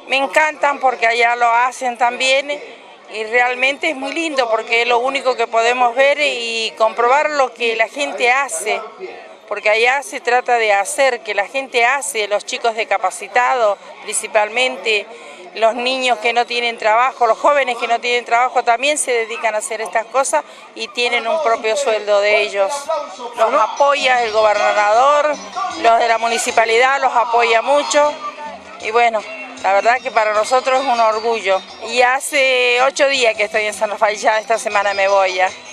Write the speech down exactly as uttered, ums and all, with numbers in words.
Me encantan porque allá lo hacen también y realmente es muy lindo porque es lo único que podemos ver y comprobar lo que la gente hace, porque allá se trata de hacer, que la gente hace, los chicos discapacitados principalmente, los niños que no tienen trabajo, los jóvenes que no tienen trabajo también se dedican a hacer estas cosas y tienen un propio sueldo de ellos. Los apoya el gobernador, los de la municipalidad los apoya mucho y bueno, la verdad que para nosotros es un orgullo. Y hace ocho días que estoy en San Rafael, ya esta semana me voy ya.